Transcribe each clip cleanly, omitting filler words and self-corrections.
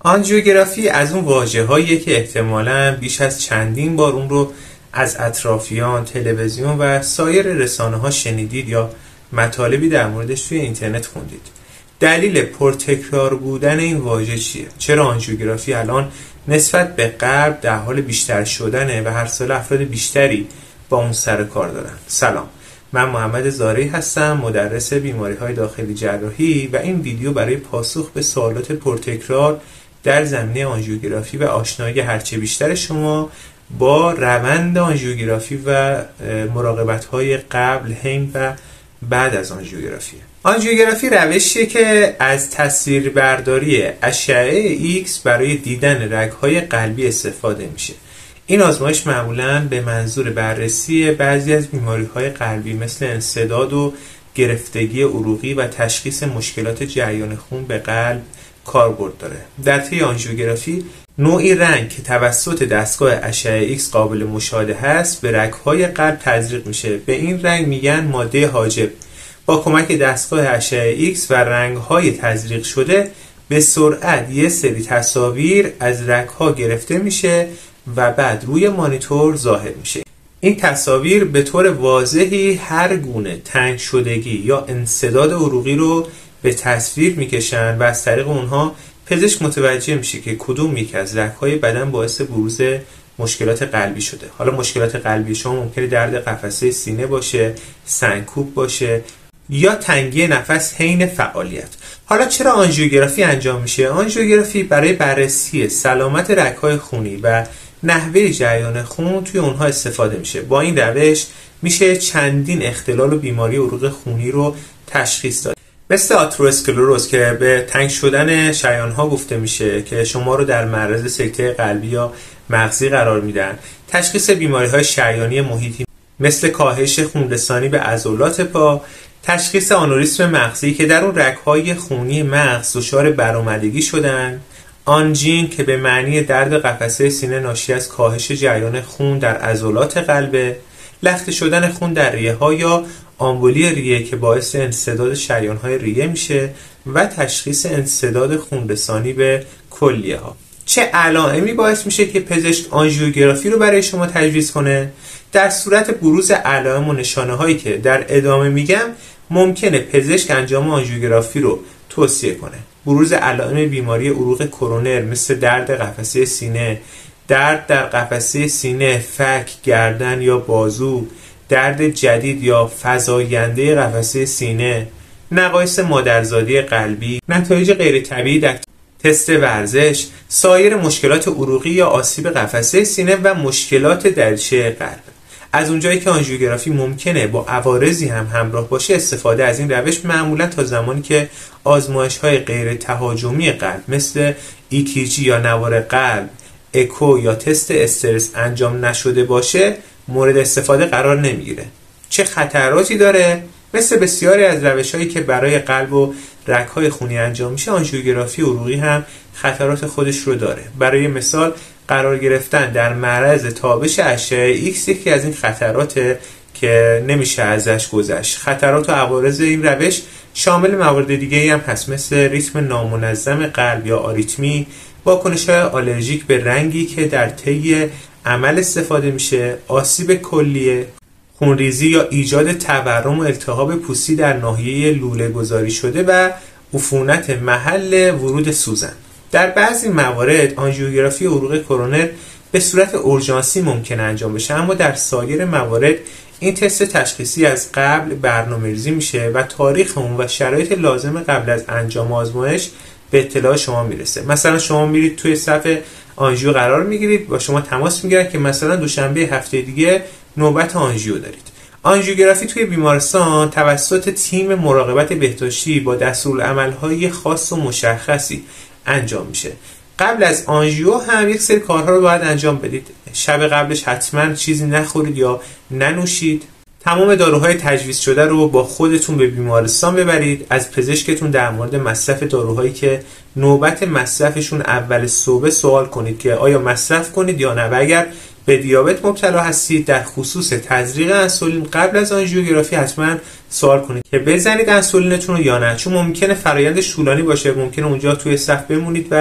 آنژیوگرافی از اون واژه‌هاییه که احتمالاً بیش از چندین بار اون رو از اطرافیان، تلویزیون و سایر رسانه‌ها شنیدید یا مطالبی در موردش توی اینترنت خوندید. دلیل پرتکرار بودن این واژه چیه؟ چرا آنژیوگرافی الان نسبت به قبل در حال بیشتر شدنه و هر سال افراد بیشتری با اون سر کار دارن؟ سلام، من محمد زارعی هستم، مدرس بیماری‌های داخلی جراحی و این ویدیو برای پاسخ به سوالات پرتکرار در زمینه آنژیوگرافی و آشنایی هرچه بیشتر شما با روند آنژیوگرافی و مراقبت‌های قبل، حین و بعد از آنژیوگرافی. آنژیوگرافی روشیه که از تصویربرداری اشعه ایکس برای دیدن رگ‌های قلبی استفاده میشه. این آزمایش معمولاً به منظور بررسی بعضی از بیماری‌های قلبی مثل انسداد و گرفتگی عروقی و تشخیص مشکلات جریان خون به قلب کاربرد داره. در طی آنژیوگرافی نوعی رنگ که توسط دستگاه اشعه ایکس قابل مشاهده هست به رگ‌های قلب تزریق میشه. به این رنگ میگن ماده حاجب. با کمک دستگاه اشعه ایکس و رنگ‌های تزریق شده به سرعت یه سری تصاویر از رگ‌ها گرفته میشه و بعد روی مانیتور ظاهر میشه. این تصاویر به طور واضحی هر گونه تنگ شدگی یا انسداد عروقی رو به تصویر میکشن و از طریق اونها پزشک متوجه میشه که کدوم یک از رگ‌های بدن باعث بروز مشکلات قلبی شده. حالا مشکلات قلبی شما ممکنه درد قفسه سینه باشه، سنکوب باشه یا تنگی نفس حین فعالیت. حالا چرا آنژیوگرافی انجام میشه؟ آنژیوگرافی برای بررسی سلامت رگ‌های خونی و نحوه جریان خون توی اونها استفاده میشه. با این روش میشه چندین اختلال و بیماری عروق خونی رو تشخیص داد. مثل آتروسکلروز که به تنگ شدن شریان‌ها گفته میشه که شما رو در معرض سکته قلبی یا مغزی قرار میدن. تشخیص بیماری‌های شریانی محیطی مثل کاهش خونرسانی به عضلات پا، تشخیص آنوریسم مغزی که در اون رگ‌های خونی مغز دچار برآمدگی شدن، آنژین که به معنی درد قفسه سینه ناشی از کاهش جریان خون در عضلات قلب، لخته شدن خون در ریه‌ها یا آمبولی ریه که باعث انسداد شریان‌های ریه میشه و تشخیص انسداد خونرسانی به کلیه‌ها. چه علائمی باعث میشه که پزشک آنژیوگرافی رو برای شما تجویز کنه؟ در صورت بروز علائم و نشانه‌هایی که در ادامه میگم ممکنه پزشک انجام آنژیوگرافی رو توصیه کنه. بروز علائم بیماری عروق کرونر مثل درد قفسه سینه، درد در قفسه سینه، فک، گردن یا بازو، درد جدید یا فزاینده قفسه سینه، نقایص مادرزادی قلبی، نتایج غیر طبیعی در تست ورزش، سایر مشکلات عروقی یا آسیب قفسه سینه و مشکلات دریچه قلب. از اونجایی که آنژیوگرافی ممکنه با عوارضی هم همراه باشه، استفاده از این روش معمولا تا زمانی که آزمایش‌های غیر تهاجمی قلب مثل EKG یا نوار قلب، اکو یا تست استرس انجام نشده باشه مورد استفاده قرار نمیگیره. چه خطراتی داره؟ مثل بسیاری از روش‌هایی که برای قلب و رگ‌های خونی انجام میشه، آنژیوگرافی عروقی هم خطرات خودش رو داره. برای مثال قرار گرفتن در معرض تابش اشعه ایکس یکی از این خطراته که نمیشه ازش گذشت. خطرات و عوارض این روش شامل موارد دیگه‌ای هم هست مثل ریتم نامنظم قلب یا آریتمی، واکنش‌های آلرژیک به رنگی که در طی عمل استفاده میشه، آسیب کلیه، خونریزی یا ایجاد تورم و التهاب پوستی در ناحیه لوله گذاری شده و عفونت محل ورود سوزن. در بعضی موارد آنژیوگرافی عروق کرونر به صورت اورژانسی ممکن انجام بشه، اما در سایر موارد این تست تشخیصی از قبل برنامه‌ریزی میشه و تاریخ اون و شرایط لازم قبل از انجام آزمایش به اطلاع شما میرسه. مثلا شما میرید توی صف آنژیو قرار میگیرید، با شما تماس میگیرن که مثلا دوشنبه هفته دیگه نوبت آنژیو دارید. آنژیوگرافی توی بیمارستان توسط تیم مراقبت بهداشتی با دستورالعمل‌های خاص و مشخصی انجام میشه. قبل از آنژیو هم یک سری کارها رو باید انجام بدید. شب قبلش حتما چیزی نخورید یا ننوشید. تمام داروهای تجویز شده رو با خودتون به بیمارستان ببرید. از پزشکتون در مورد مصرف داروهایی که نوبت مصرفشون اول صبح سوال کنید که آیا مصرف کنید یا نه، و اگر به دیابت مبتلا هستید در خصوص تزریق انسولین قبل از آنژیوگرافی حتما سوال کنید که بزنید انسولینتون رو یا نه، چون ممکنه فرایندش طولانی باشه، ممکنه اونجا توی صف بمونید و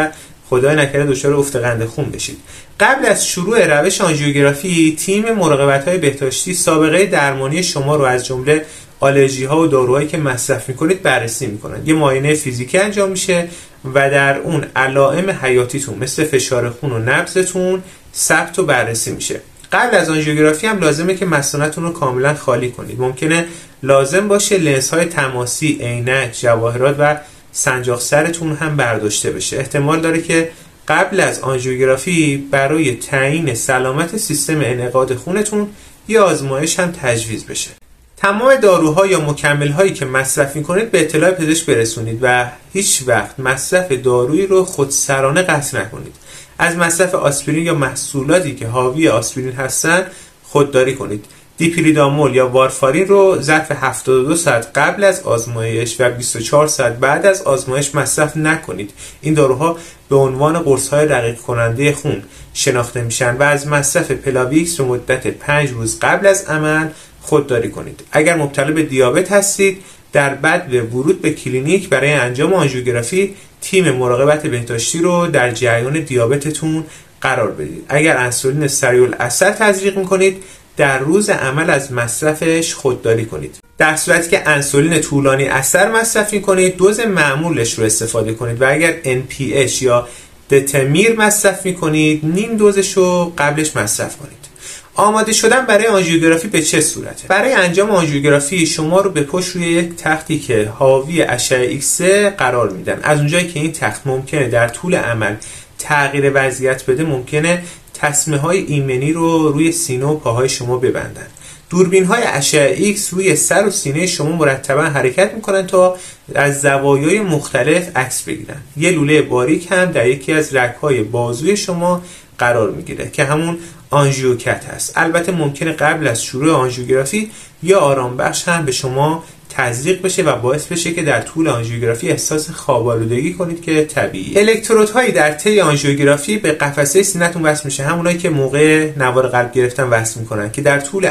خدای نکرده دچار افت قند خون بشید. قبل از شروع روش آنژیوگرافی، تیم مراقبت‌های بهداشتی سابقه درمانی شما رو از جمله آلرژی‌ها و داروهایی که مصرف می‌کنید بررسی می‌کنن. یه معاینه فیزیکی انجام میشه و در اون علائم حیاتیتون مثل فشار خون و نبضتون ثبت و بررسی میشه. قبل از آنژیوگرافی هم لازمه که مثانه‌تون رو کاملا خالی کنید. ممکنه لازم باشه لنزهای تماسی، عینک، جواهرات و سنجاق سرتون هم برداشته بشه. احتمال داره که قبل از آنژیوگرافی برای تعیین سلامت سیستم انعقاد خونتون یه آزمایش هم تجویز بشه. تمام داروها یا مکمل‌هایی که مصرف می‌کنید به اطلاع پزشک برسونید و هیچ وقت مصرف دارویی رو خودسرانه قطع نکنید. از مصرف آسپرین یا محصولاتی که حاوی آسپرین هستن خودداری کنید. دیپریدامول یا وارفارین رو ظرف 72 ساعت قبل از آزمایش و 24 ساعت بعد از آزمایش مصرف نکنید. این داروها به عنوان قرص‌های رقیق کننده خون شناخته میشن و از مصرف پلاویکس رو مدت 5 روز قبل از عمل خودداری کنید. اگر مبتلا به دیابت هستید، در بدو ورود به کلینیک برای انجام آنژیوگرافی تیم مراقبت بهداشتی رو در جریان دیابتتون قرار بدید. اگر انسولین سریع الاثر تزریق میکنید، در روز عمل از مصرفش خودداری کنید. در صورتی که انسولین طولانی اثر مصرف میکنید، دوز معمولش رو استفاده کنید و اگر NPH یا دتمیر مصرف میکنید، نیم دوزش رو قبلش مصرف کنید. آماده شدن برای آنژیوگرافی به چه صورته؟ برای انجام آنژیوگرافی شما رو به پشت روی یک تختی که حاوی اشعه ایکس قرار میدن. از اونجایی که این تخت ممکنه در طول عمل تغییر وضعیت بده، ممکنه تسمه های ایمنی رو روی سینه و پاهای شما ببندن. دوربین های اشعه ایکس روی سر و سینه شما مرتبا حرکت میکنن تا از زوایای مختلف عکس بگیرن. یه لوله باریک هم در یکی از رگ‌های بازوی شما قرار میگیره که همون آنژیوکت هست. البته ممکنه قبل از شروع آنژیوگرافی یا آرام بخش هم به شما تزریق بشه و باعث بشه که در طول آنژیوگرافی احساس خواب‌آلودگی کنید که طبیعیه. الکترودهایی در طی آنژیوگرافی به قفسه سینه‌تون وصل میشه، همونایی که موقع نوار قلب گرفتن وصل میکنن که در طول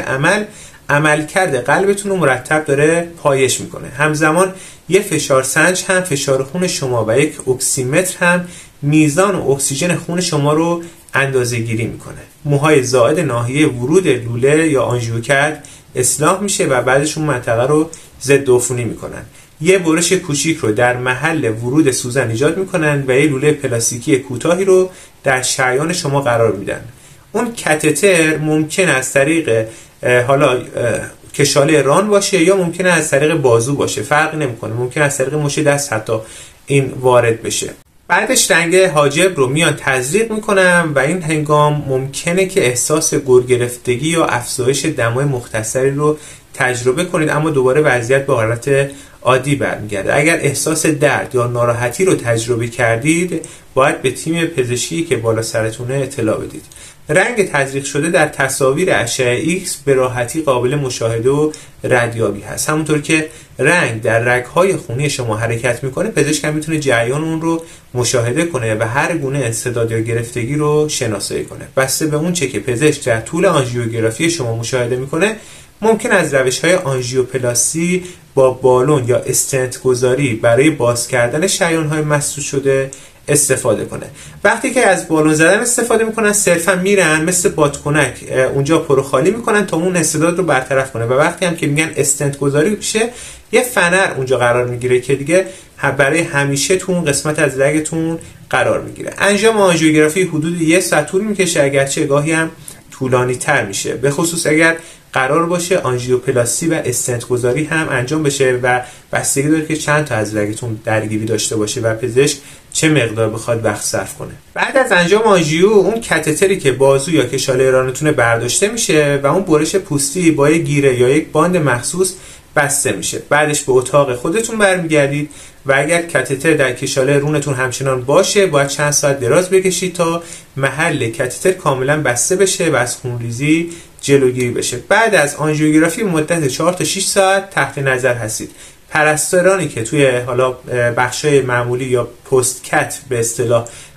عملکرد قلبتون رو مرتب داره پایش میکنه. همزمان یه فشار سنج هم فشار خون شما و یک اکسیمتر هم میزان اکسیژن خون شما رو اندازه‌گیری میکنه. موهای زائد ناحیه ورود لوله یا آنژیوکت اصلاح میشه و بعدش اون منطقه رو ضد عفونی میکنن. یه برش کوچیک رو در محل ورود سوزن ایجاد میکنن و یه لوله پلاستیکی کوتاهی رو در شریان شما قرار میدن. اون کاتتر ممکن از طریق کشاله ران باشه یا ممکنه از طریق بازو باشه، فرقی نمیکنه. ممکن از طریق مش دست حتی این وارد بشه. بعدش رنگ حاجب رو میان تزریق میکنم و این هنگام ممکنه که احساس گرگرفتگی یا افزایش دمای مختصری رو تجربه کنید، اما دوباره وضعیت به حالت عادی برمیگرده. اگر احساس درد یا ناراحتی رو تجربه کردید، باید به تیم پزشکی که بالا سرتونه اطلاع بدید. رنگ تزریق شده در تصاویر اشعه ایکس به راحتی قابل مشاهده و ردیابی هست. همونطور که رنگ در رگ‌های خونی شما حرکت میکنه، پزشک هم میتونه جریان اون رو مشاهده کنه و هر گونه انسداد یا گرفتگی رو شناسایی کنه. بسته به اون چه که پزشک در طول آنژیوگرافی شما مشاهده میکنه، ممکن از روش‌های آنژیوپلاستی با بالون یا استنت گذاری برای باز کردن شریان‌های مسدود شده استفاده کنه. وقتی که از بالون زدن استفاده میکنن، صرفا میرن مثل بادکنک اونجا پرو خالی میکنن تا اون انسداد رو برطرف کنه و وقتی هم که میگن استنت گذاری بشه، یه فنر اونجا قرار میگیره که دیگه برای همیشه تو اون قسمت از رگتون قرار میگیره. انجام آنژیوگرافی حدود 1 ساعت طول میکشه، اگرچه گاهی هم طولانی تر میشه، به خصوص اگر قرار باشه آنژیوپلاستی و استنت گذاری هم انجام بشه و بستگی داره که چند تا از رگتون درگیری داشته باشه و پزشک چه مقدار بخواد وقت صرف کنه. بعد از انجام آنژیو، اون کاتتری که بازو یا کشاله رانتون برداشته میشه و اون برش پوستی با یک گیره یا یک باند مخصوص بسته میشه. بعدش به اتاق خودتون برمیگردید و اگر کاتتر در کشاله رونتون همچنان باشه، باید چند ساعت دراز بکشید تا محل کاتتر کاملا بسته بشه و از خونریزی جلوگیری بشه. بعد از آنژیوگرافی مدت 4 تا 6 ساعت تحت نظر هستید. پرستارانی که توی بخشای معمولی یا پست کت به اصطلاح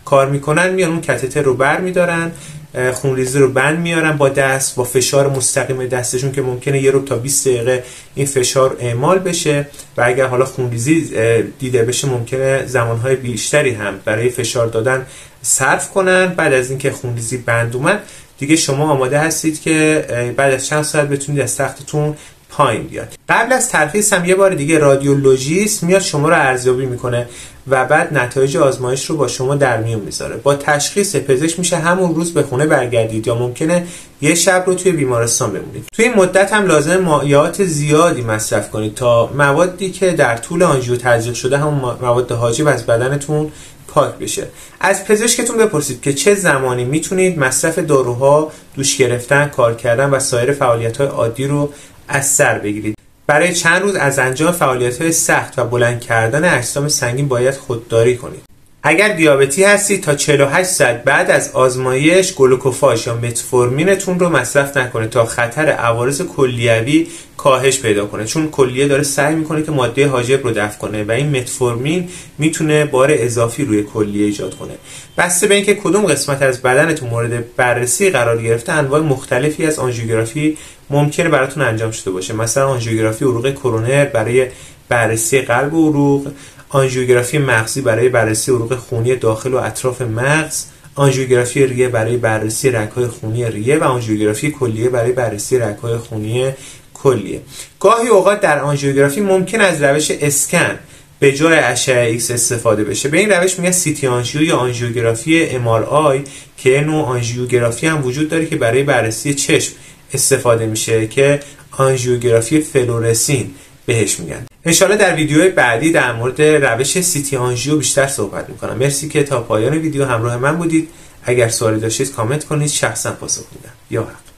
کار میکنن میان اون کاتتر رو بر میدارن، خونریزی رو بند میارن با دست، با فشار مستقیم دستشون که ممکنه یه رو تا 20 دقیقه این فشار اعمال بشه و اگر حالا خونریزی دیده بشه ممکنه زمانهای بیشتری هم برای فشار دادن صرف کنن. بعد از اینکه خونریزی بند اومد دیگه شما آماده هستید که بعد از چند ساعت بتونید از تختتون پایین بیاد. قبل از ترخیص هم یه بار دیگه رادیولوژیست میاد شما رو ارزیابی میکنه و بعد نتایج آزمایش رو با شما در میون میذاره. با تشخیص پزشک میشه همون روز به خونه برگردید یا ممکنه یه شب رو توی بیمارستان بمونید. توی این مدت هم لازم مایعات زیادی مصرف کنید تا موادی که در طول آنژیو تزریق شده همون مواد حاجب از بدنتون پاک بشه. از پزشکتون بپرسید که چه زمانی میتونید مصرف داروها، دوش گرفتن، کار کردن و سایر فعالیت‌های عادی رو از سر بگیرید. برای چند روز از انجام فعالیت‌های سخت و بلند کردن اجسام سنگین باید خودداری کنید. اگر دیابتی هستید تا 48 ساعت بعد از آزمایش گلوکوفاژ یا متفورمینتون رو مصرف نکنید تا خطر عوارض کلیوی کاهش پیدا کنه، چون کلیه داره سعی میکنه که ماده حاجب رو دفع کنه و این متفورمین میتونه بار اضافی روی کلیه ایجاد کنه. بسته به اینکه کدوم قسمت از بدنتون مورد بررسی قرار گرفته انواع مختلفی از آنژیوگرافی ممکنه براتون انجام شده باشه. مثلا آنژیوگرافی عروق کرونر برای بررسی قلب و عروق، آنژیوگرافی مغزی برای بررسی عروق خونی داخل و اطراف مغز، آنژیوگرافی ریه برای بررسی رگ‌های خونی ریه و آنژیوگرافی کلیه برای بررسی رگ‌های خونی کلیه. گاهی اوقات در آنژیوگرافی ممکن از روش اسکن به جای اشعه ایکس استفاده بشه. به این روش میگن سی تی آنژیو یا آنژیوگرافی ام آر آی که نوع آنژیوگرافی هم وجود داره که برای بررسی چشم استفاده میشه که آنژیوگرافی فلورسین بهش میگن. انشالله در ویدیوهای بعدی در مورد روش سی تی آنژیو بیشتر صحبت میکنم. مرسی که تا پایان ویدیو همراه من بودید. اگر سوالی داشتید کامنت کنید، شخصا پاسخ میدم. یا حق.